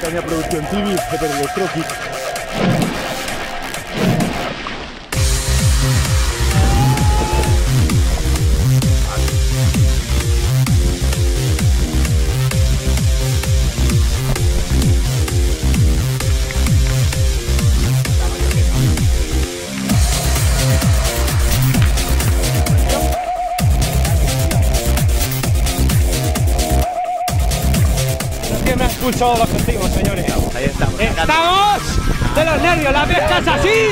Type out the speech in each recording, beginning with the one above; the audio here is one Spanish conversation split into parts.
Caña Producción TV, Peter los croquis. Me ha expulsado los testigos, señores. Ahí estamos. ¡Estamos de los nervios! ¡La pesca es así!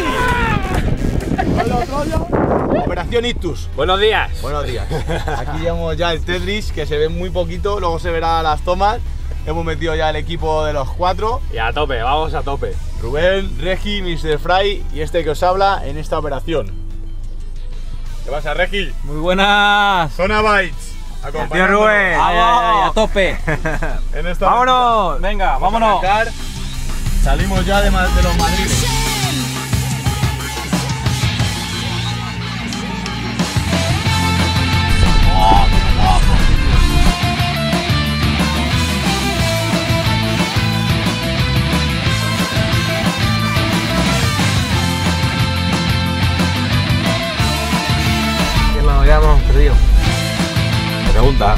Operación Ictus. Buenos días. Buenos días. Aquí llevamos ya el Tetris, que se ve muy poquito, luego se verá las tomas. Hemos metido ya el equipo de los 4. Y a tope, vamos a tope. Rubén, Regi, Mr. Fry y este que os habla en esta operación. ¿Qué pasa, Regi? Muy buenas. Zona Bites. Tío Rubén. Ay, a tope. En esta Vámonos. Venga, vámonos. Salimos ya de los madriles. Que nos habíamos perdido. Pregunta.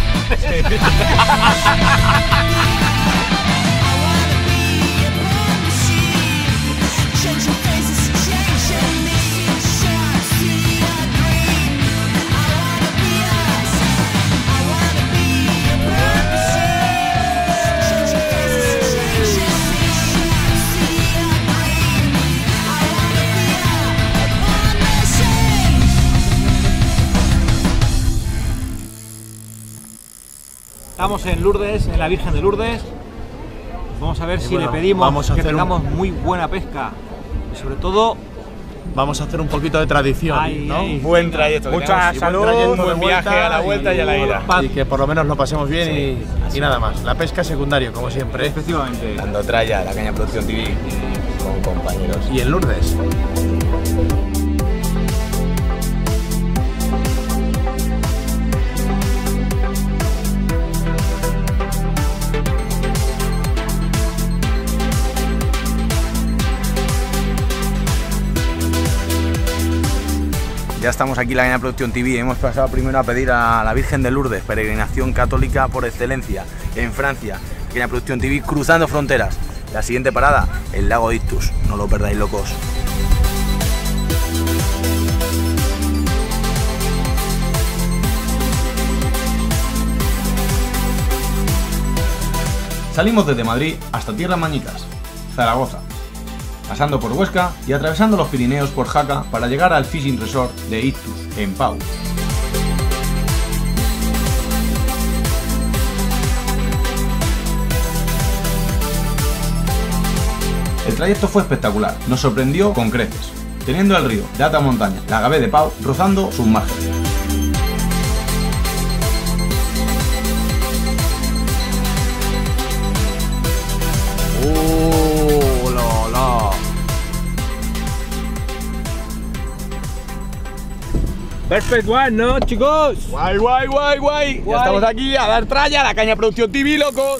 Estamos en Lourdes, en la Virgen de Lourdes. Vamos a ver si bueno, le pedimos vamos a que hacer tengamos muy buena pesca. Y sobre todo, Vamos a hacer un poquito de tradición, Ay, ¿no? ay. Buen trayecto. Mucha salud, buen viaje a la vuelta y a la ida. Y que por lo menos lo pasemos bien y nada más. La pesca secundario, como siempre. efectivamente, Dando tralla a la Caña Producción TV con compañeros. Y en Lourdes. Ya estamos aquí en la Caña Producción TV. Hemos pasado primero a pedir a la Virgen de Lourdes, peregrinación católica por excelencia en Francia. Caña Producción TV cruzando fronteras. La siguiente parada, el lago de Ictus. No lo perdáis, locos. Salimos desde Madrid hasta Tierras Mañicas, Zaragoza, pasando por Huesca y atravesando los Pirineos por Jaca para llegar al Fishing Resort de Ictus, en Pau. El trayecto fue espectacular, nos sorprendió con creces, teniendo el río de alta montaña, la Gavé de Pau, rozando sus márgenes. Perfect one, ¿no, chicos? Guay, guay, guay, guay. Ya estamos aquí a dar tralla a la Caña Producción TV, locos.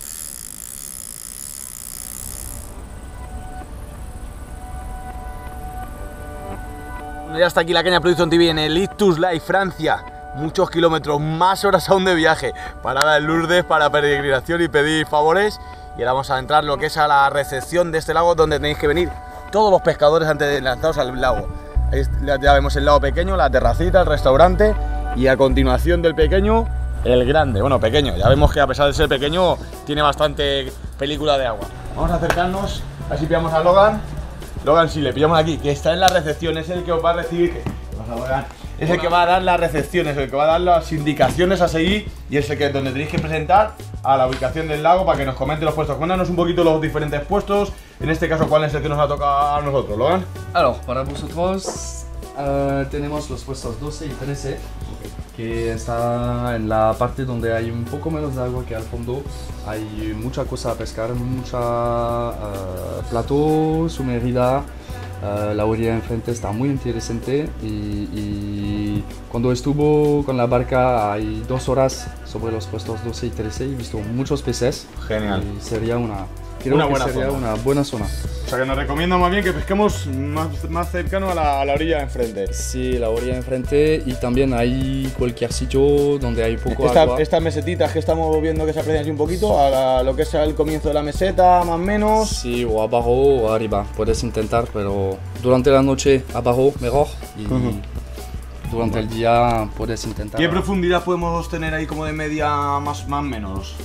Ya está aquí la Caña Producción TV en el Ictus Live, Francia. Muchos kilómetros, más horas aún de viaje. Parada en Lourdes para peregrinación y pedir favores. Y ahora vamos a entrar lo que es a la recepción de este lago, donde tenéis que venir todos los pescadores antes de lanzaros al lago. Ahí ya vemos el lago pequeño, la terracita, el restaurante. Y a continuación del pequeño, el grande. Bueno, pequeño, ya vemos que a pesar de ser pequeño, tiene bastante película de agua. Vamos a acercarnos, así pillamos a Logan. Logan, sí, le pillamos aquí, que está en la recepción, es el que os va a recibir. ¿Qué pasa, Logan? Es el que va a dar las recepciones, el que va a dar las indicaciones a seguir y es el que donde tenéis que presentar a la ubicación del lago para que nos comente los puestos. Cuéntanos un poquito los diferentes puestos, en este caso cuál es el que nos ha tocado a nosotros, Logan. Alors, para vosotros tenemos los puestos 12 y 13, que está en la parte donde hay un poco menos de agua que al fondo. Hay mucha cosa a pescar, mucha plato, sumergida. La orilla enfrente está muy interesante y cuando estuvo con la barca hay 2 horas sobre los puestos 12 y 13 he visto muchos peces. Genial. Y sería una creo Una que buena sería zona. una buena zona. O sea que nos recomienda más bien que pesquemos más cercano a la orilla de enfrente. Sí, la orilla enfrente y también hay cualquier sitio donde hay poco agua. Estas mesetitas que estamos viendo que se aprecian así un poquito, a lo que es el comienzo de la meseta, más o menos. Sí, o abajo o arriba, puedes intentar, pero durante la noche abajo mejor y durante el día puedes intentar. ¿Qué profundidad podemos tener ahí como de media más menos?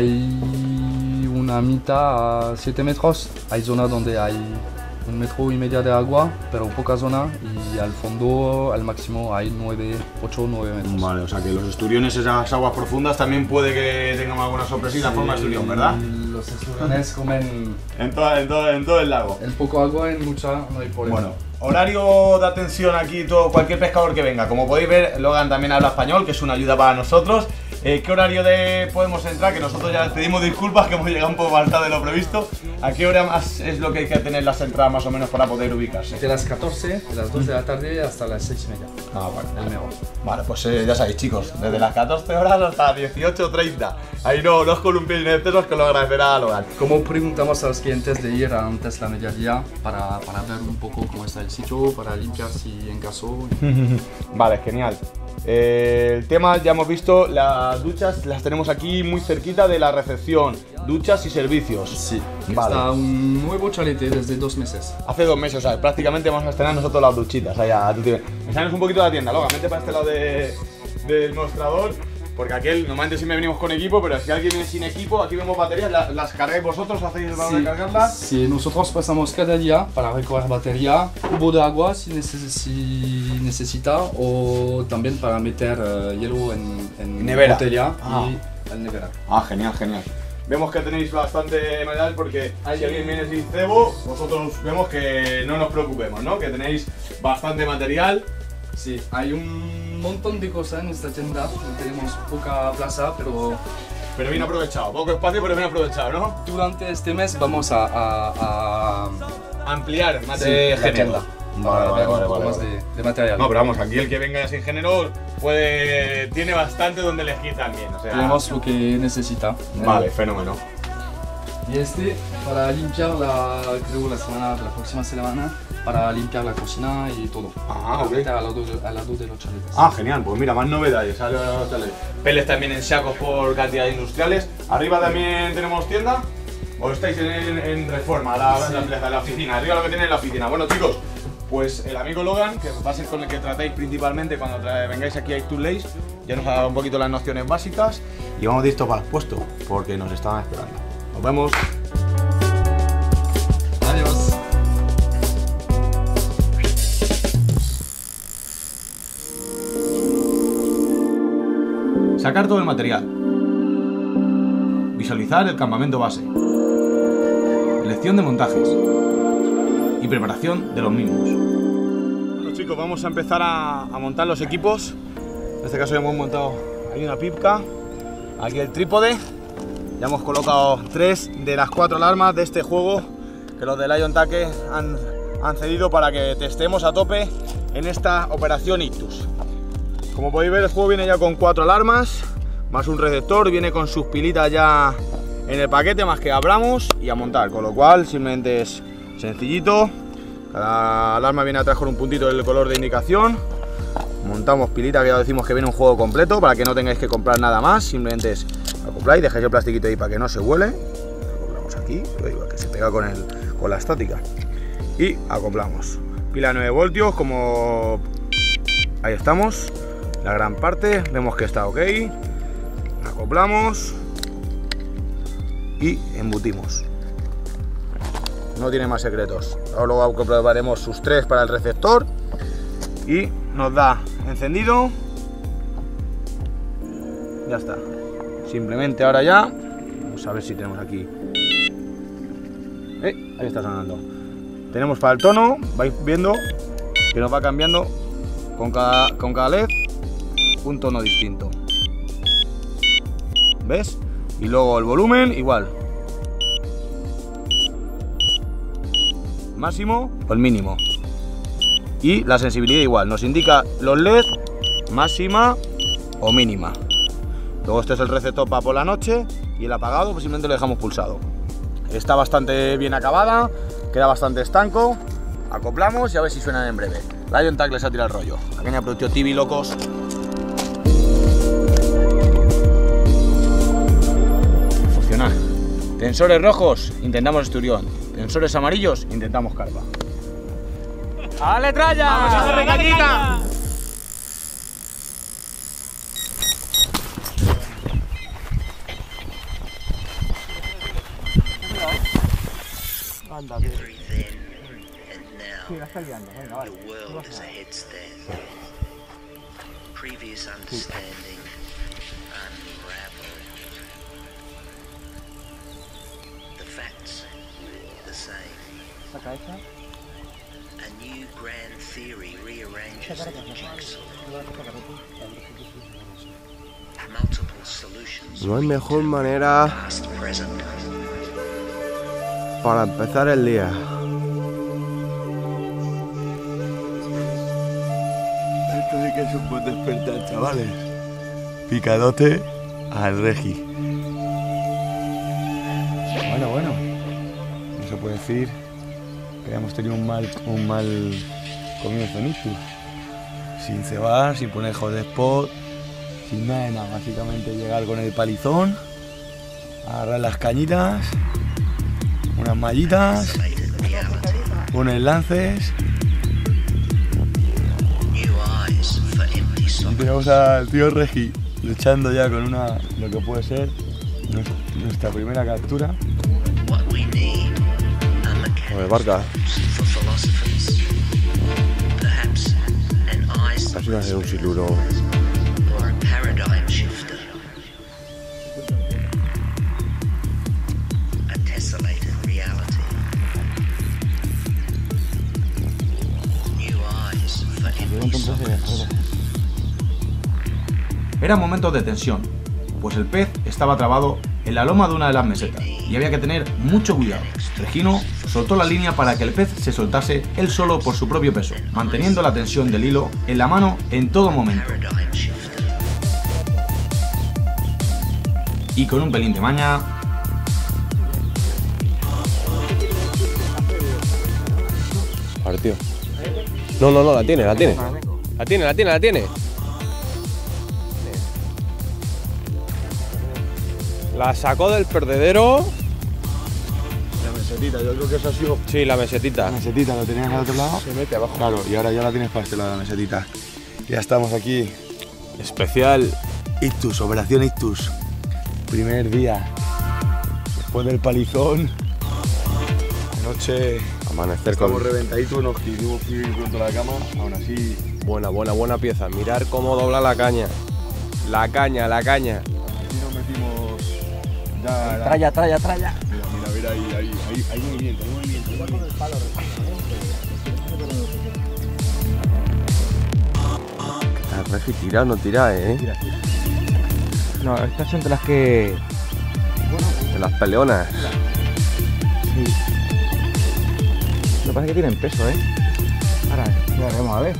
Hay una mitad a 7 metros, hay zonas donde hay 1,5 metros de agua, pero poca zona y al fondo al máximo hay 8 o 9 metros. Vale, o sea que los esturiones, esas aguas profundas, también puede que tengan alguna sorpresita en forma de esturión, ¿verdad? Los esturiones comen En todo el lago. el poco agua en mucha, no hay problema. Bueno, horario de atención aquí, cualquier pescador que venga. Como podéis ver, Logan también habla español, que es una ayuda para nosotros. ¿Qué horario podemos entrar? Que nosotros ya les pedimos disculpas, que hemos llegado un poco más tarde de lo previsto. ¿A qué hora más es lo que hay que tener las entradas más o menos para poder ubicarse? De las 14, de las 2 de la tarde hasta las 6:30. Ah, bueno. El mejor. Vale, pues ya sabéis, chicos, desde las 14 horas hasta las 18:30. Ahí no os columpiéis en excesos, que lo agradecerá a Logan. Como preguntamos a los clientes de ir antes de la mediodía para ver un poco cómo está el sitio, para limpiar si en caso. Vale, genial. El tema, ya hemos visto, las duchas las tenemos aquí muy cerquita de la recepción. Duchas y servicios. Sí, Vale. está un nuevo chalete desde 2 meses. Hace 2 meses, o sea, prácticamente vamos a estrenar nosotros las duchitas. Allá, enseñanos un poquito de la tienda, Logan, vente para este lado del mostrador. Porque aquel, normalmente siempre venimos con equipo, pero si alguien viene sin equipo, aquí vemos baterías, las cargáis vosotros, hacéis el valor de cargarlas. Sí, nosotros pasamos cada día para recoger batería, cubo de agua si necesita, o también para meter hielo en Nevera. botella Ah. y al nevera. Ah, genial, genial. Vemos que tenéis bastante material porque si alguien viene sin cebo, vosotros vemos que no nos preocupemos, ¿no? Que tenéis bastante material. Sí, hay un montón de cosas en esta tienda, tenemos poca plaza, pero Pero bien aprovechado, poco espacio pero bien aprovechado, ¿no? durante este mes vamos a Ampliar sí, material la tienda. Vale, Para ver vale, un poco vale, más vale. de material. No, pero vamos, aquí el que venga sin género tiene bastante donde elegir también, o sea... Tenemos lo que necesita. Vale, fenómeno. Y este para limpiar creo la próxima semana, para limpiar la cocina y todo. Ah, ok. Al lado de los chaletes. Ah, genial, pues mira, más novedades. Peles también en sacos por cantidades industriales. Arriba también tenemos tienda. ¿O estáis en reforma, la oficina? Arriba lo que tiene en la oficina. Bueno, chicos, pues el amigo Logan, que va a ser con el que tratéis principalmente cuando vengáis aquí a Tour Lace, ya nos ha dado un poquito las nociones básicas y vamos listos para el puesto, porque nos estaban esperando. Nos vemos. Adiós. Sacar todo el material. Visualizar el campamento base. Elección de montajes. Y preparación de los mismos. Bueno, chicos, vamos a empezar a montar los equipos. En este caso ya hemos montado ahí una pipca. Aquí el trípode. Ya hemos colocado 3 de las 4 alarmas de este juego que los de Lion Take han cedido para que testemos a tope en esta operación Ictus. Como podéis ver, el juego viene ya con 4 alarmas, más un receptor, viene con sus pilitas ya en el paquete, más que abramos y a montar, con lo cual simplemente es sencillito. Cada alarma viene atrás con un puntito del color de indicación. Montamos pilita, que ya decimos que viene un juego completo, para que no tengáis que comprar nada más, simplemente es acopláis, dejáis el plastiquito ahí para que no se huele. Acoplamos aquí, que se pega con la estática. Y acoplamos. Pila 9 voltios, como ahí estamos. La gran parte, vemos que está ok. Acoplamos y embutimos. No tiene más secretos. Ahora luego comprobaremos sus 3 para el receptor y nos da encendido. Ya está. Simplemente ahora ya, vamos a ver si tenemos aquí. Ahí está sonando. Tenemos para el tono, vais viendo que nos va cambiando con cada LED un tono distinto. ¿Ves? Y luego el volumen igual. Máximo o el mínimo. Y la sensibilidad igual. Nos indica los LED máxima o mínima. Luego este es el receptor para por la noche y el apagado pues simplemente lo dejamos pulsado. está bastante bien acabada, queda bastante estanco. Acoplamos y a ver si suenan en breve. Lion Tag les ha tirado el rollo. La caña Productio TV, locos. Funcional. Tensores rojos, intentamos esturión. Tensores amarillos, intentamos carpa. ¡Dale, tralla! ¡Vamos a hacer recañita! Anda, tío. Sí, la está liando. Venga, vale. Previous understanding unraveled. The facts the same. Saca esta. A new grand theory rearranges the jigsaw. Multiple solutions. No hay mejor manera Past, present. para empezar el día. Esto sí que es un buen despertar, chavales. Picadote al Regi. Bueno. No se puede decir que hayamos tenido un mal comienzo en Ictus. Sin cebar, sin poner hot spot, sin nada de nada. Básicamente llegar con el palizón, agarrar las cañitas, unas mallitas, poner lances. Y tenemos al tío Regi luchando ya con lo que puede ser nuestra primera captura. Joder, barca. Casi va a ser un siluro. Era momento de tensión, pues el pez estaba trabado en la loma de una de las mesetas y había que tener mucho cuidado. Regino soltó la línea para que el pez se soltase él solo por su propio peso, manteniendo la tensión del hilo en la mano en todo momento. Y con un pelín de maña... A ver, tío. No, la tiene. La tiene. La sacó del perdedero. La mesetita, yo creo que eso ha sido... Sí, la mesetita. La mesetita, ¿lo tenías al otro lado? Se mete abajo. Claro, y ahora ya la tienes para este lado, la mesetita. Ya estamos aquí. Especial. Ictus, Operación Ictus. Primer día. Después del palizón. Anoche Amanecer con... estamos reventaditos, nos quisimos ir pronto a la cama. Aún así... Buena pieza. Mirar cómo dobla la caña. La caña. Aquí nos metimos... Ya, Tralla. Mira, hay movimiento. Igual con el palo. El Regi tira o no tira, No, estas son de las que... De las peleonas. Sí. Lo que pasa es que tienen peso, Ahora, ya vamos a ver.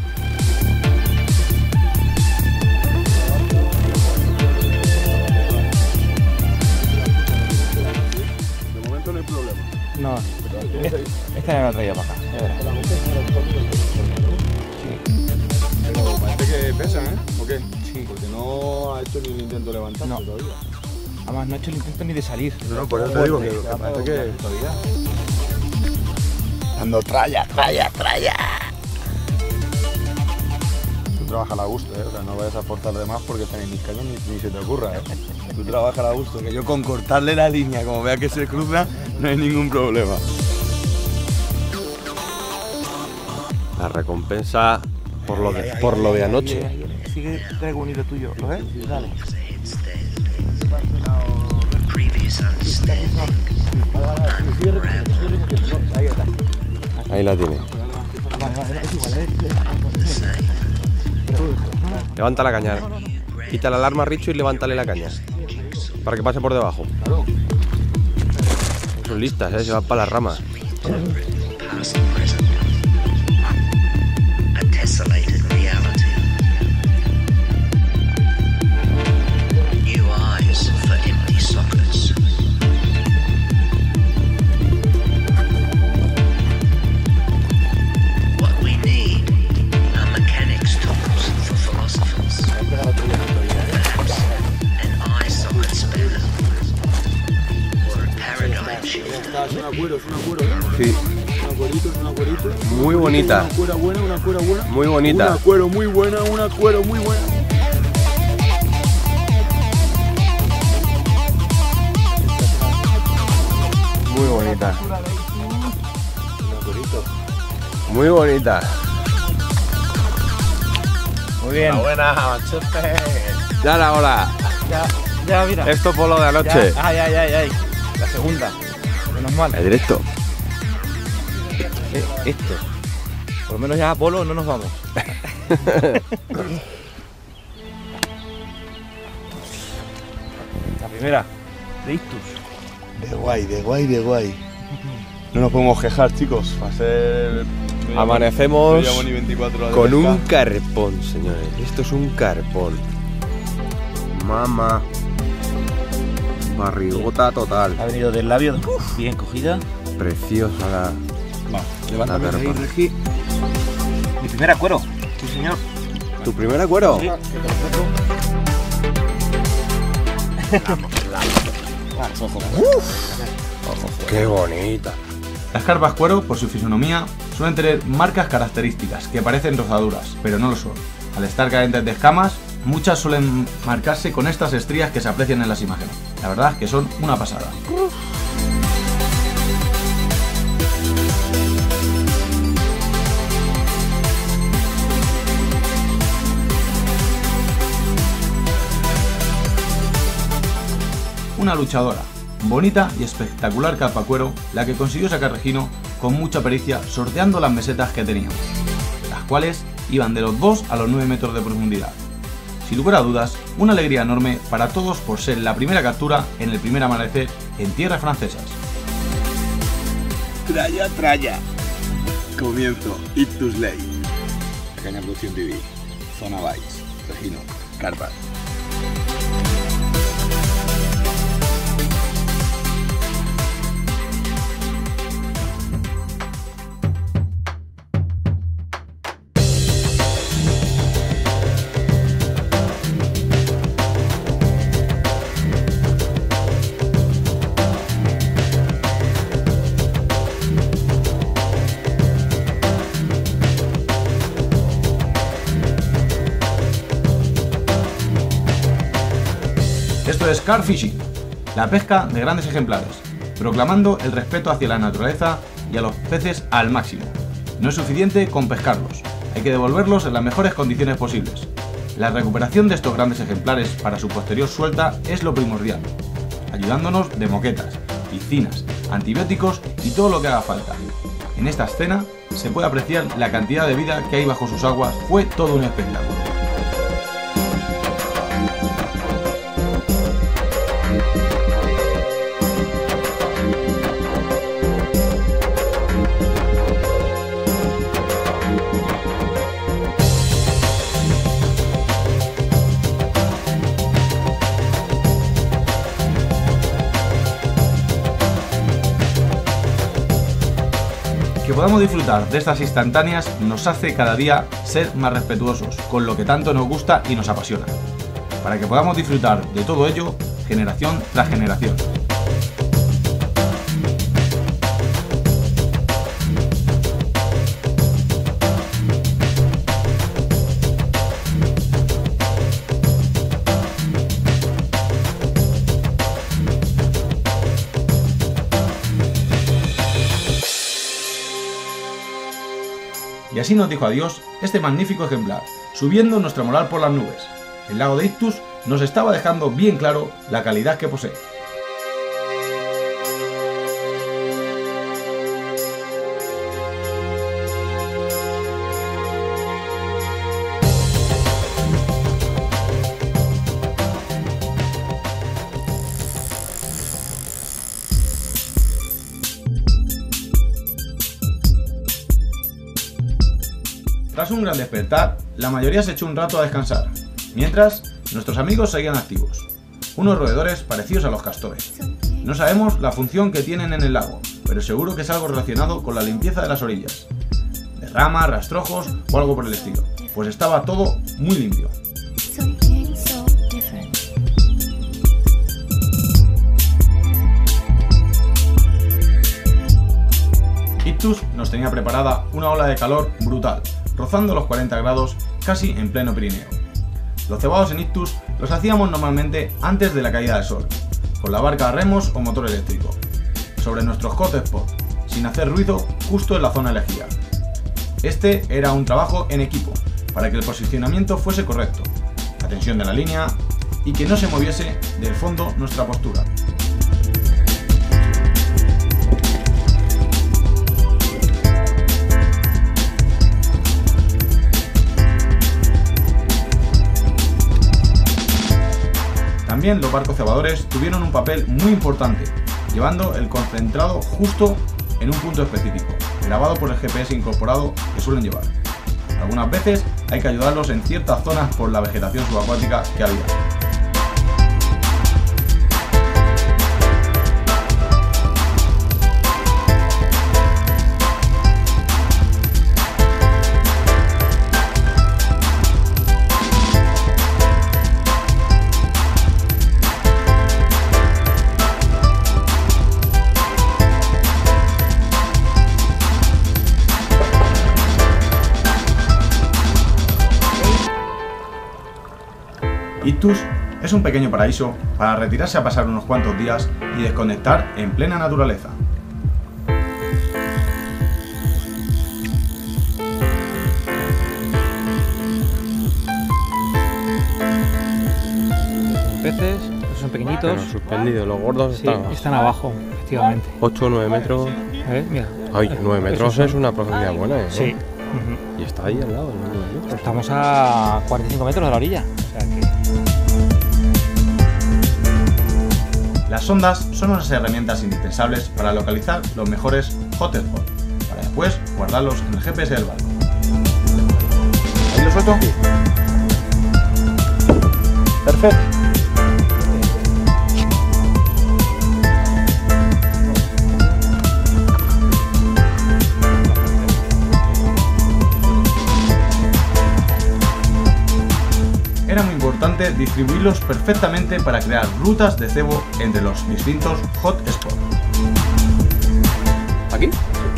De momento no hay problema. No, esta ya me la traía para acá. Pero parece que pesan, ¿o qué? Sí. Porque no ha hecho ni un intento de levantarse todavía. Además, no he hecho el intento ni de salir. No, por eso te digo que parece que... Dando tralla. Tú trabajas a gusto, O sea, no vayas a aportar de más porque tenéis mis caños ni se te ocurra, Tú trabajas a gusto, que yo con cortarle la línea, como vea que se cruza, no hay ningún problema. La recompensa por lo de anoche. Sigue, traigo un hilo tuyo, ¿lo ves? Dale. Ahí la tiene. Levanta la caña. Quita la alarma, Richo, y levántale la caña. Para que pase por debajo. Son listas, se van para las ramas. cuero, es una cuero. Sí. Una cuerito. Muy bonita. Una cuera buena, una cuera buena. Muy bonita. Una cuero muy buena, una cuero muy buena. Muy bonita. Muy bonita. Muy bien. Buena, machote. Ya la hora. Ya, mira. Esto por lo de anoche. Ay. La segunda. Menos mal. El directo. Esto. Por lo menos ya a polo no nos vamos. La primera. De Ictus. De guay. No nos podemos quejar, chicos. Va a ser... Amanecemos no llevamos ni 24 horas de con un pesca. carpón, señores. Esto es un carpón. Mamá. Barrigota total. Ha venido del labio. Bien cogida. Preciosa la... Levántame La ahí, carpa. Regi. Mi primera cuero. Sí, señor. ¿Tu primer cuero? Sí. ¡Qué bonita! Las carpas cuero, por su fisonomía, suelen tener marcas características que parecen rozaduras, pero no lo son. Al estar carentes de escamas, muchas suelen marcarse con estas estrías que se aprecian en las imágenes. La verdad es que son una pasada. Una luchadora, bonita y espectacular carpa cuero, la que consiguió sacar Regino con mucha pericia sorteando las mesetas que teníamos, las cuales iban de los 2 a los 9 metros de profundidad. Sin lugar a dudas, una alegría enorme para todos por ser la primera captura en el primer amanecer en tierras francesas. Traya. Comienzo Ictus Lake. Caña Producción TV. Zona Bites. Regino. Carpas. Esto es carp fishing, la pesca de grandes ejemplares, proclamando el respeto hacia la naturaleza y a los peces al máximo. No es suficiente con pescarlos, hay que devolverlos en las mejores condiciones posibles. La recuperación de estos grandes ejemplares para su posterior suelta es lo primordial, ayudándonos de moquetas, piscinas, antibióticos y todo lo que haga falta. En esta escena se puede apreciar la cantidad de vida que hay bajo sus aguas, fue todo un espectáculo. Que podamos disfrutar de estas instantáneas nos hace cada día ser más respetuosos con lo que tanto nos gusta y nos apasiona, para que podamos disfrutar de todo ello generación tras generación. Y así nos dijo adiós este magnífico ejemplar, subiendo nuestra moral por las nubes. El lago de Ictus nos estaba dejando bien claro la calidad que posee. Tras un gran despertar, la mayoría se echó un rato a descansar, mientras nuestros amigos seguían activos, unos roedores parecidos a los castores. No sabemos la función que tienen en el lago, pero seguro que es algo relacionado con la limpieza de las orillas, de ramas, rastrojos o algo por el estilo, pues estaba todo muy limpio. Ictus nos tenía preparada una ola de calor brutal, rozando los 40 grados casi en pleno Pirineo. Los cebados en Ictus los hacíamos normalmente antes de la caída del sol, con la barca a remos o motor eléctrico, sobre nuestros hot spot, sin hacer ruido justo en la zona elegida. Este era un trabajo en equipo, para que el posicionamiento fuese correcto, la tensión de la línea y que no se moviese del fondo nuestra postura. También los barcos cebadores tuvieron un papel muy importante, llevando el concentrado justo en un punto específico, grabado por el GPS incorporado que suelen llevar. Algunas veces hay que ayudarlos en ciertas zonas por la vegetación subacuática que había. Ictus es un pequeño paraíso para retirarse a pasar unos cuantos días y desconectar en plena naturaleza. Peces, son pequeñitos. Pero suspendidos, los gordos Sí, están abajo, efectivamente. 8 o 9 metros. Mira. Ay, 9 metros es una profundidad buena, ¿eh? Sí. Y está ahí al lado, ¿no? Estamos a 45 metros de la orilla. O sea que... Las sondas son unas herramientas indispensables para localizar los mejores hotspots, para después guardarlos en el GPS del barco. ¿Ahí lo suelto? Perfecto. Era muy importante distribuirlos perfectamente para crear rutas de cebo entre los distintos hotspots. ¿Aquí?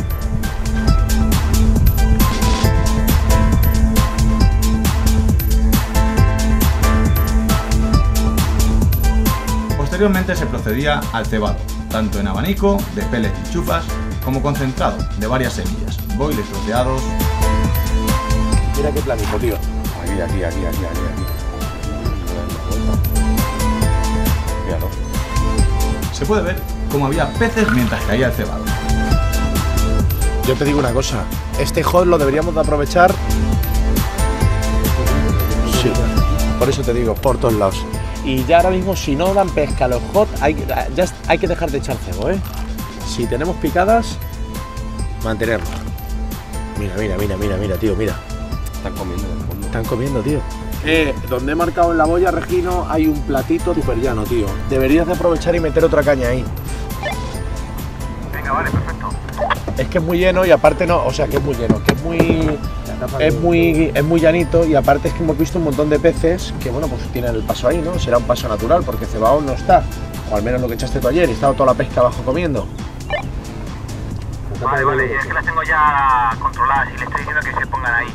Posteriormente se procedía al cebado, tanto en abanico, de pellets y chufas, como concentrado de varias semillas, boiles troceados. Mira qué planito, tío. Aquí. Míralo. Se puede ver cómo había peces mientras caía el cebado. Yo te digo una cosa, este hot lo deberíamos de aprovechar. Sí, por eso te digo, por todos lados. Y ya ahora mismo, si no dan pesca a los hot, hay que dejar de echar cebo, ¿eh? Si tenemos picadas, mantenerlo. Mira, tío, mira. Están comiendo en el fondo. Están comiendo, tío. Donde he marcado en la boya, Regino, hay un platito súper llano, tío. Deberías de aprovechar y meter otra caña ahí. Venga, vale, perfecto. Es que es muy lleno y aparte no, o sea que es muy lleno, que es muy llanito y aparte es que hemos visto un montón de peces que bueno, pues tienen el paso ahí, ¿no? Será un paso natural porque cebado no está, o al menos lo que echaste tú ayer y estaba toda la pesca abajo comiendo. Vale, es que las tengo ya controladas y le estoy diciendo que se pongan ahí.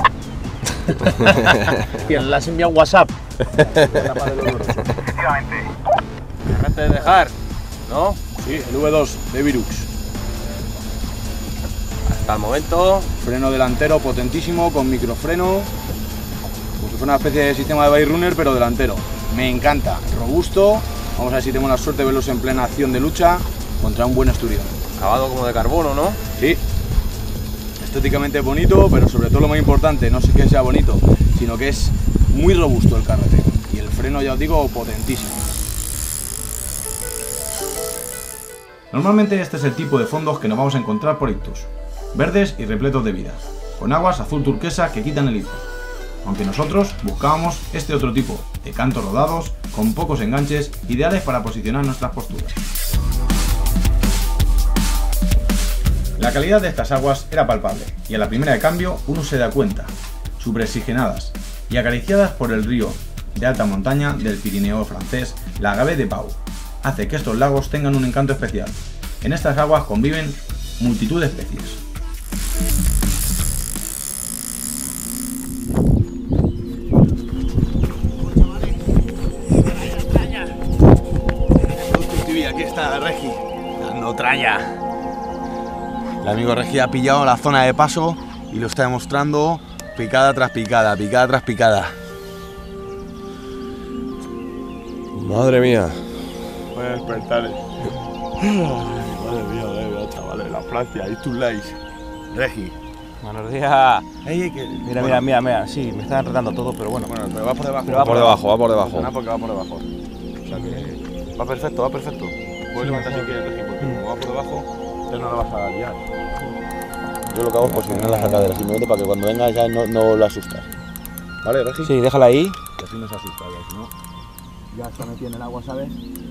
Bien, le has enviado un WhatsApp. Efectivamente. Dejaste de dejar, ¿no? Sí, el V2 de Virux. Hasta el momento. Freno delantero potentísimo con microfreno. Como si fuera una especie de sistema de bike runner, pero delantero. Me encanta, robusto. Vamos a ver si tengo la suerte de verlos en plena acción de lucha contra un buen esturión. Acabado como de carbono, ¿no? Sí. Estéticamente bonito, pero sobre todo lo más importante, no sé que sea bonito, sino que es muy robusto el carrete. Y el freno, ya os digo, potentísimo. Normalmente este es el tipo de fondos que nos vamos a encontrar por Ictus. Verdes y repletos de vida, con aguas azul turquesa que quitan el hilo. Aunque nosotros buscábamos este otro tipo, de cantos rodados, con pocos enganches, ideales para posicionar nuestras posturas. La calidad de estas aguas era palpable, y a la primera de cambio uno se da cuenta, superoxigenadas y acariciadas por el río de alta montaña del Pirineo francés, la Gavet de Pau. Hace que estos lagos tengan un encanto especial. En estas aguas conviven multitud de especies, Aquí está Regi, dando tralla. El amigo Regi ha pillado la zona de paso y lo está demostrando picada tras picada, picada tras picada. Madre mía. Voy a despertar. Madre mía, chavales, la Francia, y tus likes. Regi. Buenos días. Ey, que... Mira, sí, me está enredando todo, pero bueno. Bueno, pero va por debajo. Pero Va por debajo, va por debajo. No, porque va por debajo. O sea que... Va perfecto, va perfecto. Puedes levantar si quieres, Regi, porque como va por debajo, entonces no la vas a liar. Yo lo que hago es posicionar las sacaderas simplemente para que cuando venga ya no la asustas. ¿Vale, Regi? Sí, déjala ahí. Y así no se asusta, ya, si no... Ya está metida en el agua, ¿sabes?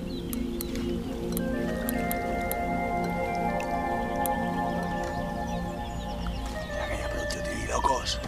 Aquella producción TV, locos.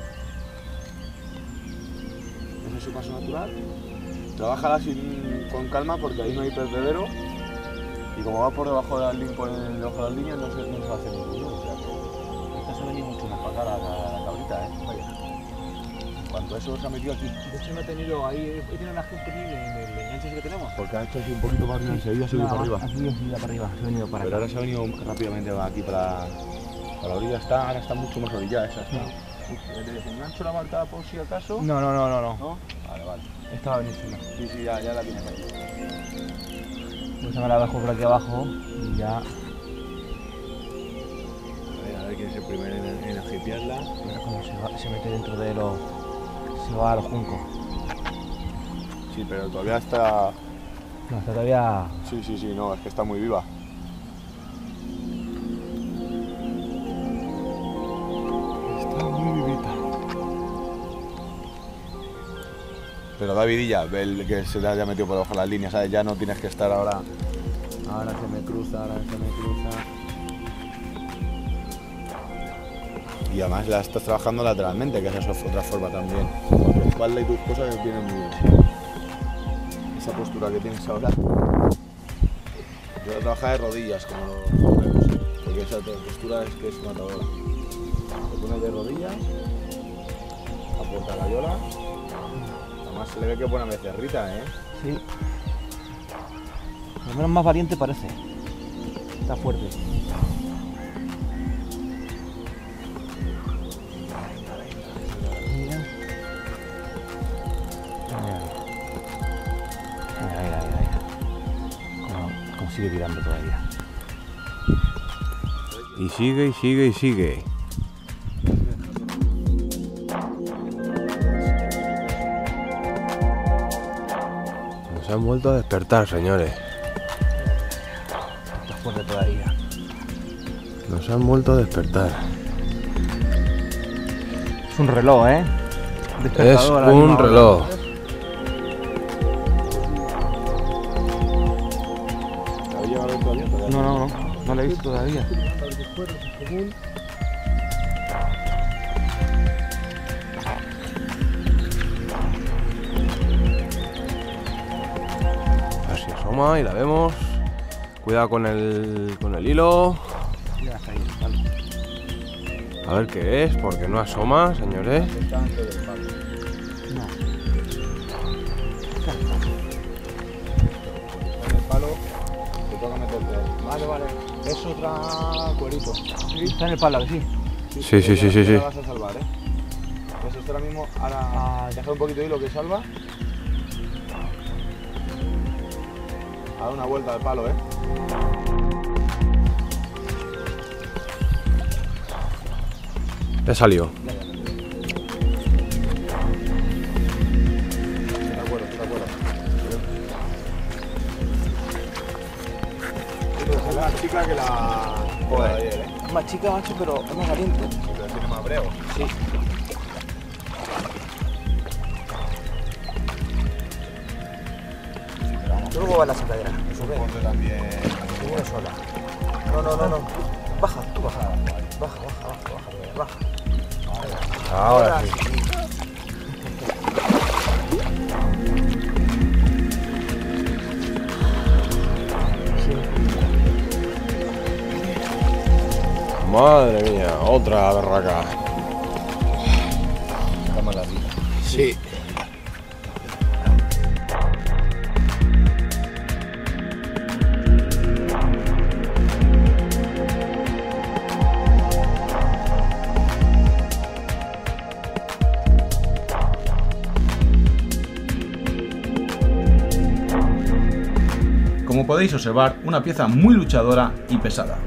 Ese es su paso natural. Trabájala con calma porque ahí no hay perdedero. Y como va por debajo de las líneas, no se va a hacer ningún ruido. O sea que esta se ha venido mucho más para acá la cabrita, vaya. En cuanto a eso se ha metido aquí. De hecho, no he tenido ahí. He tenido una juvenil en el enganche que tenemos. Porque ha hecho así un poquito más arriba, enseguida se ha ido para arriba. Ha subido para arriba, se ha venido para Pero acá. ahora se ha venido rápidamente aquí para la orilla. Ahora está mucho más orillada esa. ¿Engancho la marcada por si acaso? No. ¿No? Vale. Estaba buenísima. Sí, ya la tienes ahí. Pues ahora la dejo por aquí abajo y ya. A ver quién es el primero en agipiarla. Mira cómo se mete dentro de los. Se va a los juncos. Sí, pero todavía está... No, está todavía. Sí, no, es que está muy viva. Está muy vivita. Pero Davidilla, el que se le haya metido por debajo de las líneas, ¿sabes? Ya no tienes que estar ahora... Ahora se me cruza. Y además la estás trabajando lateralmente, que esa es otra forma también. Con tu espalda y tus cosas vienen muy bien. Esa postura que tienes ahora. Yo la trabajo de rodillas, como los bomberos, porque esa postura es que es matadora. Te pones de rodillas, aporta la yola. Además se le ve que buena becerrita, ¿eh? Sí. Por lo menos más valiente parece. Está fuerte. Mira. Como sigue tirando todavía. Y sigue. Nos han vuelto a despertar, señores. Está fuerte todavía. Nos han vuelto a despertar. Es un reloj, ¿eh? Es un reloj. No lo he visto todavía. Así asoma y la vemos. Cuidado con el hilo. A ver qué es, porque no asoma, señores. Vale. Es otra cuerito. Está en el palo, sí. Sí. La vas a salvar, Pues esto ahora mismo, deja un poquito de hilo que salva. A dar una vuelta al palo, Ya salió. De acuerdo. Es la chica que la... Joder. Es más chica, macho, pero es más valiente. Pero tiene más breo. Sí. Luego va la sacadera. Sube. Ponte también... Una sola. No. Baja. Ahora sí. Madre mía, otra berraca. Está mala vida. Sí. Como podéis observar, una pieza muy luchadora y pesada.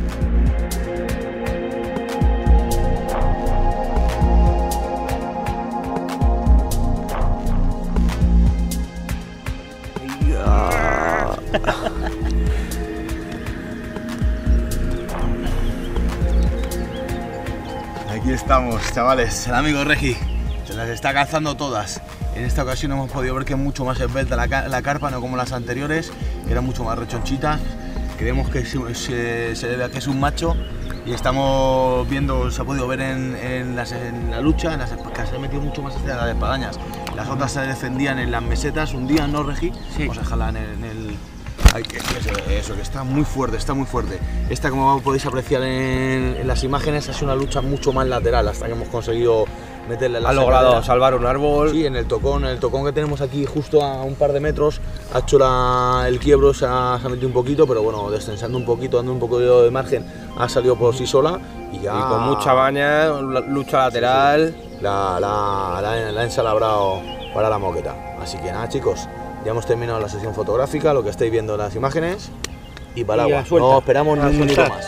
Aquí estamos, chavales, el amigo Regi se las está calzando todas. En esta ocasión hemos podido ver que es mucho más esbelta la carpa, no como las anteriores, que eran mucho más rechonchitas. Creemos que se debe a que es un macho y estamos viendo, se ha podido ver en la lucha, que se ha metido mucho más hacia las espadañas. Las otras se defendían en las mesetas, un día, ¿no, Regi? Sí. Vamos a dejarla en el... Ay, eso, que está muy fuerte, está muy fuerte. Esta, como podéis apreciar en las imágenes, ha sido una lucha mucho más lateral hasta que hemos conseguido meterle la... Ha logrado salvar un árbol. Sí, en el tocón que tenemos aquí justo a un par de metros, ha hecho el quiebro, se ha metido un poquito, pero bueno, descensando un poquito, dando un poco de margen, ha salido por sí sola y ya... Y con mucha baña, lucha lateral. Sí. La ha ensalabrado para la moqueta. Así que nada, chicos. Ya hemos terminado la sesión fotográfica, lo que estáis viendo en las imágenes, y para el agua. No esperamos ni un minuto más.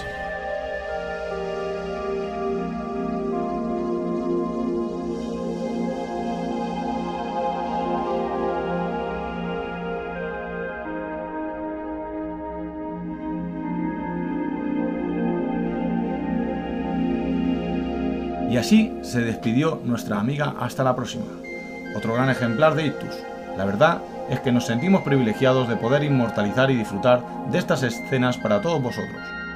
Y así se despidió nuestra amiga hasta la próxima. Otro gran ejemplar de ictus. La verdad es que nos sentimos privilegiados de poder inmortalizar y disfrutar de estas escenas para todos vosotros.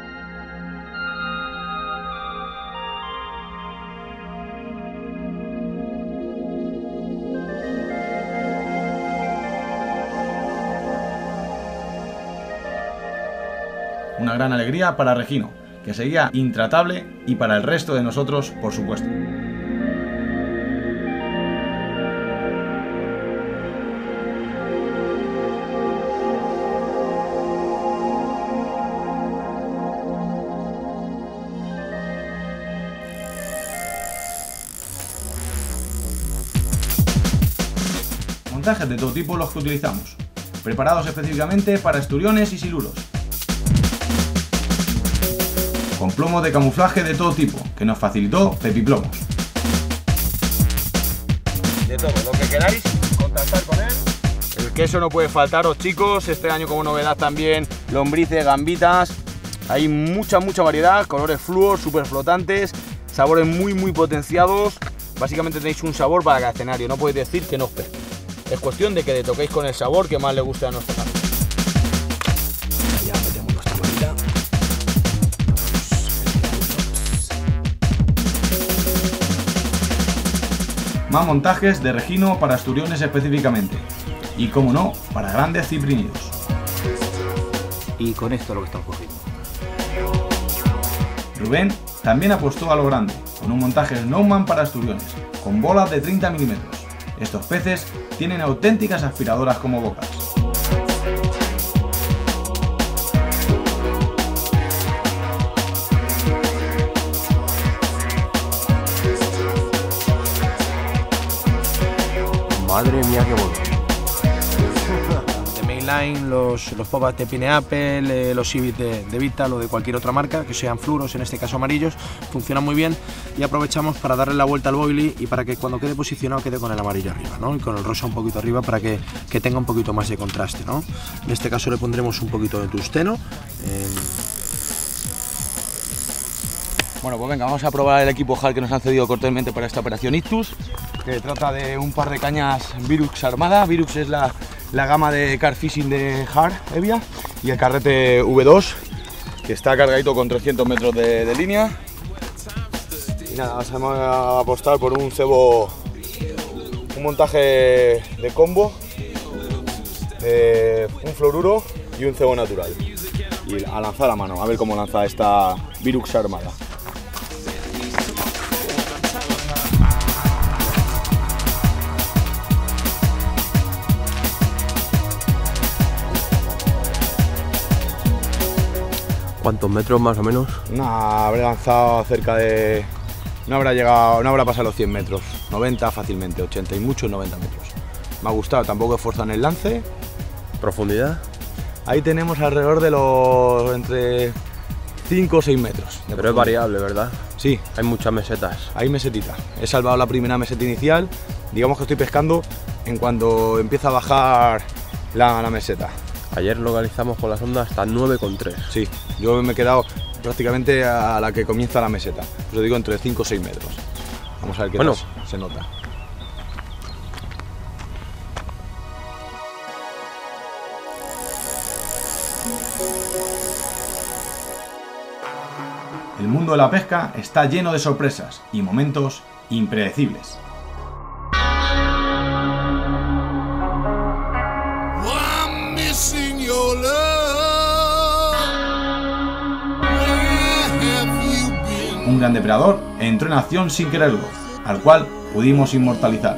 Una gran alegría para Regino, que seguía intratable, y para el resto de nosotros, por supuesto. Montajes de todo tipo los que utilizamos, preparados específicamente para esturiones y siluros, con plomos de camuflaje de todo tipo, que nos facilitó Pepiplomos. De todo, lo que queráis, contactar con él. El queso no puede faltaros, chicos, este año como novedad también lombrices, gambitas, hay mucha variedad, colores fluos, súper flotantes, sabores muy potenciados, básicamente tenéis un sabor para cada escenario, no podéis decir que no os pesque. Es cuestión de que le toquéis con el sabor que más le guste a nuestra familia. Ya metemos nuestra bolita. Más montajes de Regino para esturiones específicamente. Y como no, para grandes ciprínidos. Y con esto lo que estamos cogiendo. Rubén también apostó a lo grande, con un montaje Snowman para esturiones, con bolas de 30 milímetros. Estos peces tienen auténticas aspiradoras como bocas. Madre mía, qué bueno. De Mainline, los pop-ups de Pineapple, los Civic de Vital o de cualquier otra marca, que sean fluoros, en este caso amarillos, funcionan muy bien y aprovechamos para darle la vuelta al boilie y para que cuando quede posicionado quede con el amarillo arriba, ¿no? Y con el rosa un poquito arriba para que tenga un poquito más de contraste, ¿no? En este caso le pondremos un poquito de tungsteno. Bueno, pues venga, vamos a probar el equipo HAL que nos han cedido cortésmente para esta operación Ictus, que trata de un par de cañas Virux Armada. Virux es la gama de car fishing de HAL Evia, y el carrete V2, que está cargadito con 300 metros de línea. Y nada, vamos a apostar por un cebo, un montaje de combo, un fluoruro y un cebo natural. Y a lanzar a mano, a ver cómo lanza esta Virux Armada. ¿Cuántos metros más o menos? No, habré lanzado cerca de... No habrá pasado los 100 metros, 90 fácilmente, 80 y muchos 90 metros. Me ha gustado, tampoco he esforzado en el lance. ¿Profundidad? Ahí tenemos alrededor de los entre 5 o 6 metros. Pero es variable, ¿verdad? Sí. Hay muchas mesetas. Hay mesetita. He salvado la primera meseta inicial. Digamos que estoy pescando en cuanto empieza a bajar la meseta. Ayer localizamos con la sonda hasta 9,3. Sí, yo me he quedado prácticamente a la que comienza la meseta. Os digo entre 5 o 6 metros. Vamos a ver qué tal se nota. El mundo de la pesca está lleno de sorpresas y momentos impredecibles. Un gran depredador entró en acción sin quererlo, al cual pudimos inmortalizar.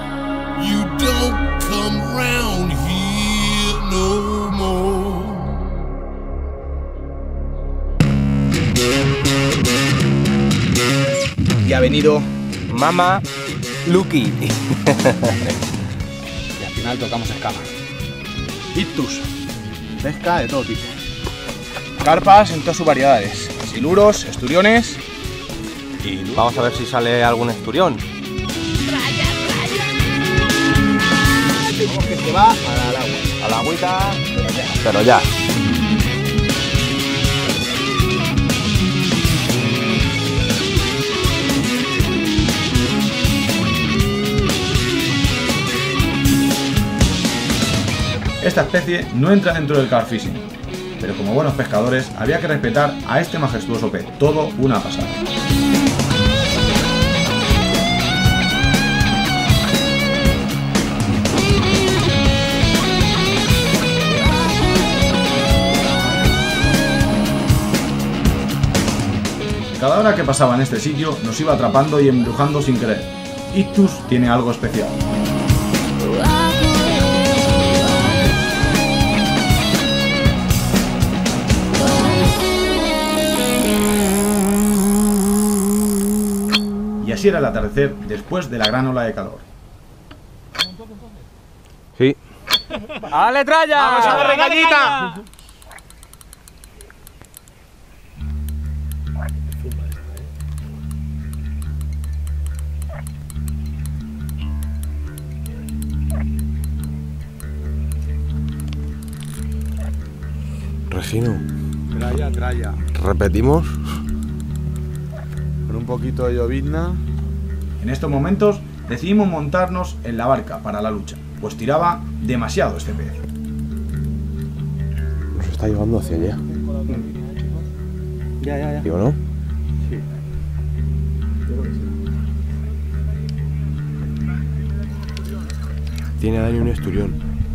Y ha venido Mama Lucky. Y al final tocamos escama. Ictus, pesca de todo tipo. Carpas en todas sus variedades. Siluros, esturiones y... Vamos a ver si sale algún esturión. Vamos que se va al agua. A la agüita, pero ya. Esta especie no entra dentro del carp fishing, pero como buenos pescadores había que respetar a este majestuoso pez. Todo una pasada. Cada hora que pasaba en este sitio nos iba atrapando y embrujando sin querer. Ictus tiene algo especial. Y así era el atardecer después de la gran ola de calor. Sí. ¡Ale, tralla! ¡Vamos a darle cañita! Regino. Tralla. ¿Repetimos? Con un poquito de llovizna. En estos momentos decidimos montarnos en la barca para la lucha, pues tiraba demasiado este pez. Nos está llevando hacia allá. Ya. ¿Digo no? Sí. Tiene Dani un esturión.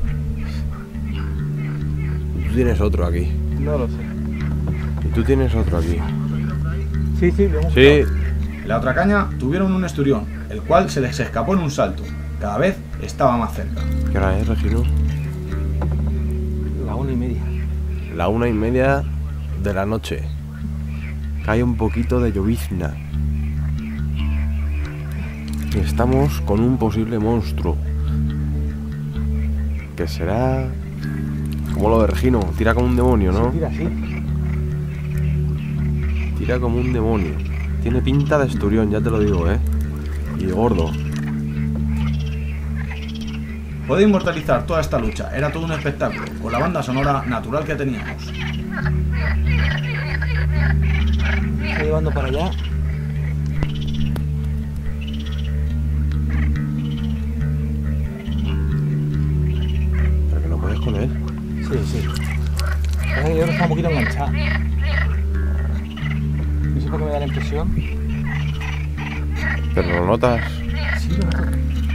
Y tú tienes otro aquí. No lo sé. Y tú tienes otro aquí. Sí, lo hemos Sí. En la otra caña tuvieron un esturión, el cual se les escapó en un salto. Cada vez estaba más cerca. ¿Qué hora es, Regino? La 1:30. La 1:30 de la noche. Cae un poquito de llovizna. Y estamos con un posible monstruo. Que será... como lo de Regino. Tira como un demonio, ¿no? Tira así. Tira como un demonio. Tiene pinta de esturión, ya te lo digo, ¿eh? Y gordo. Poder inmortalizar toda esta lucha era todo un espectáculo, con la banda sonora natural que teníamos. Está llevando para allá. ¿Pero que no puedes con él? Sí. Parece que yo está un poquito enganchado. No sé por qué me da la impresión. ¿Pero lo notas? Sí, lo noto.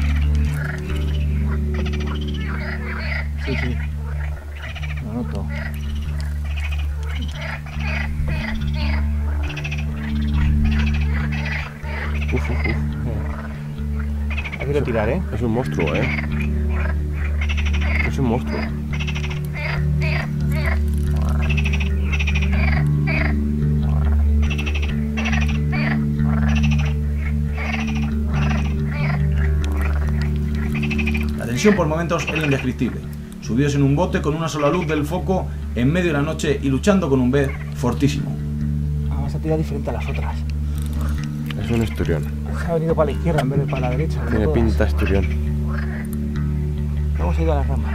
Sí. Lo noto. Uf. Hay que tirar, ¿eh? Es un monstruo, ¿eh? Es un monstruo. visión por momentos era indescriptible, subidos en un bote con una sola luz del foco en medio de la noche y luchando con un pez fortísimo. Vamos a tirar diferente a las otras. Es un esturión. Se ha venido para la izquierda en vez de para la derecha. Tiene pinta esturión. Hemos ido a las ramas.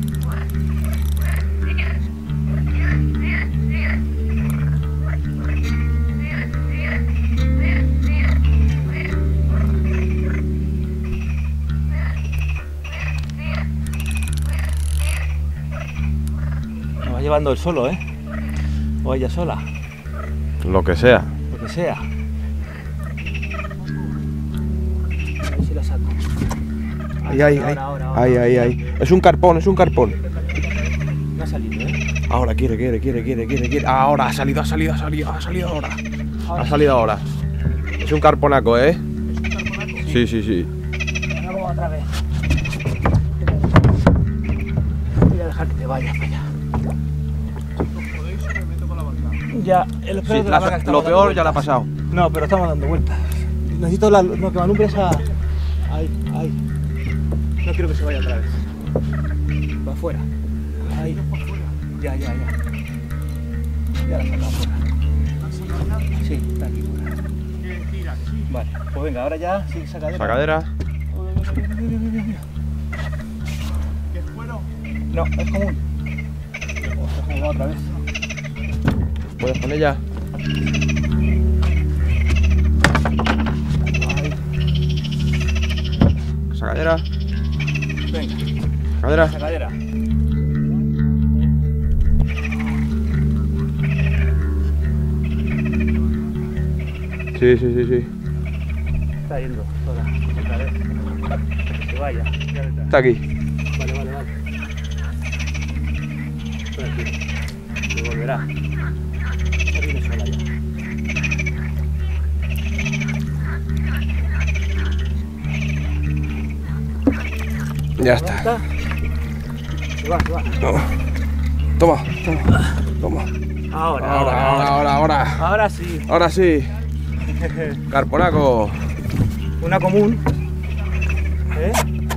Nos va llevando el solo, ¿eh? O ella sola. Lo que sea. Lo que sea. A ver si la saco. Ahí, ahí, ahí. Ahí, ahí, ahí. Es un carpón, es un carpón. No ha salido, ¿eh? Ahora quiere. Ahora ha salido ahora. Ha salido ahora. Es un carponaco, ¿eh? Sí. Ahora vamos otra vez. Voy a dejar que te vayas para allá. Ya, el Sí, lo peor ya lo ha pasado. No, pero estamos dando vueltas. Necesito que me alumbre esa. Ahí. No quiero que se vaya otra vez. Va afuera. Ahí. Ya. Ya la saca afuera. Sí, está aquí fuera. Vale, pues venga, ahora ya, sí, sacadera. Sacadera. ¿Qué fuero? No, es común. Va otra vez. ¿Puedes con ella? Sacadera. Venga. Sacadera. Sacadera. Sí. Está yendo sola. Otra vez. Que vaya. Ya detrás. Está aquí. Vale. Tranquilo. Se volverá. Ya viene sola ya. Ya está. Se va. Toma. Ahora. Ahora sí. Carponaco. Una común. ¿Eh?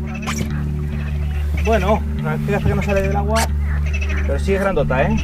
Bueno, fíjate que no sale del agua, pero sí es grandota, ¿eh?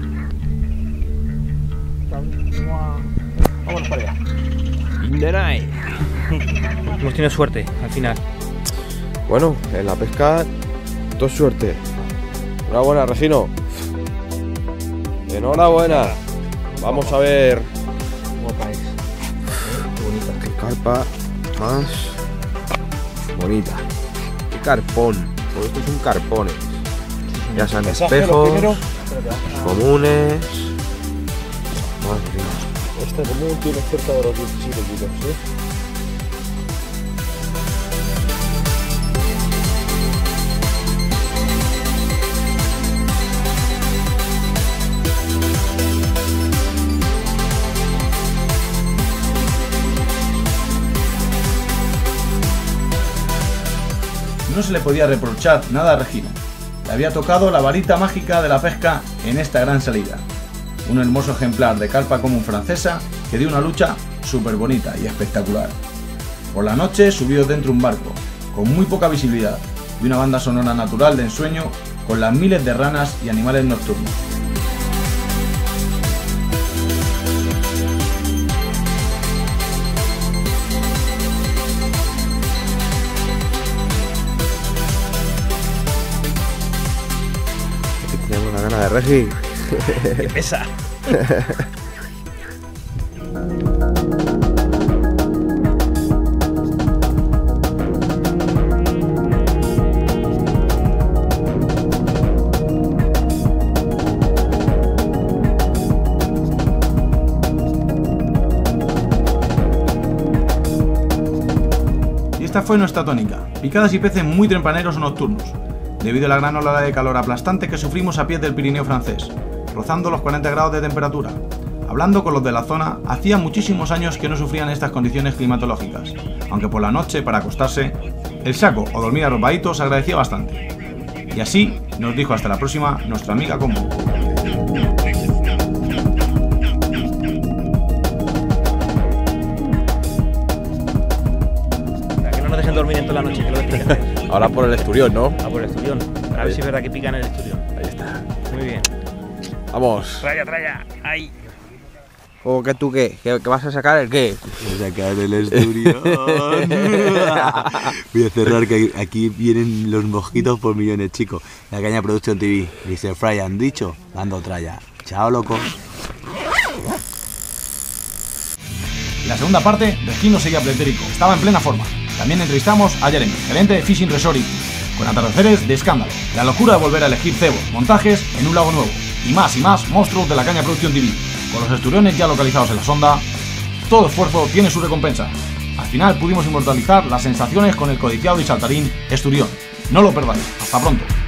Vámonos para allá. In the night. Hemos tenido suerte al final. Bueno, en la pesca, todo suerte. Enhorabuena, Resino. Enhorabuena. Vamos a ver. Guapa es. Qué bonita. Qué carpa más bonita. Qué carpón. Todo esto son carpones. Ya sean espejos, comunes. Madre mía. Este común tiene cerca de los 17 kilos, ¿sí? No se le podía reprochar nada a Regina. Le había tocado la varita mágica de la pesca en esta gran salida. Un hermoso ejemplar de carpa común francesa que dio una lucha súper bonita y espectacular. Por la noche subidos dentro de un barco, con muy poca visibilidad, y una banda sonora natural de ensueño con las miles de ranas y animales nocturnos. Tenemos una gana de Regi. ¡Qué pesa! Y esta fue nuestra tónica, picadas y peces muy tempraneros o nocturnos, debido a la gran ola de calor aplastante que sufrimos a pies del Pirineo francés, rozando los 40 grados de temperatura. Hablando con los de la zona, hacía muchísimos años que no sufrían estas condiciones climatológicas, aunque por la noche, para acostarse, el saco o dormir arropadito se agradecía bastante. Y así nos dijo hasta la próxima nuestra amiga Combo. Que no nos dejen dormir en toda la noche, que lo despierten. Ahora por el esturión, ¿no? A por el esturión. A ver si es verdad que pican el esturión. Ahí está. Muy bien. Vamos. Traya. Ahí. ¿O que tú qué? ¿Que vas a sacar el qué? Voy a sacar el esturión. Voy a cerrar que aquí vienen los mosquitos por millones, chicos. La Caña Production TV. Mr. Fry han dicho, dando tralla. Chao, locos. La segunda parte, Regino seguía pretérico, estaba en plena forma. También entrevistamos a Jeremy, gerente de Fishing Resort, con atardeceres de escándalo, la locura de volver a elegir cebos, montajes en un lago nuevo, y más monstruos de la Caña Production TV. Con los esturiones ya localizados en la sonda, todo esfuerzo tiene su recompensa. Al final pudimos inmortalizar las sensaciones con el codiciado y saltarín esturión. No lo perdáis, hasta pronto.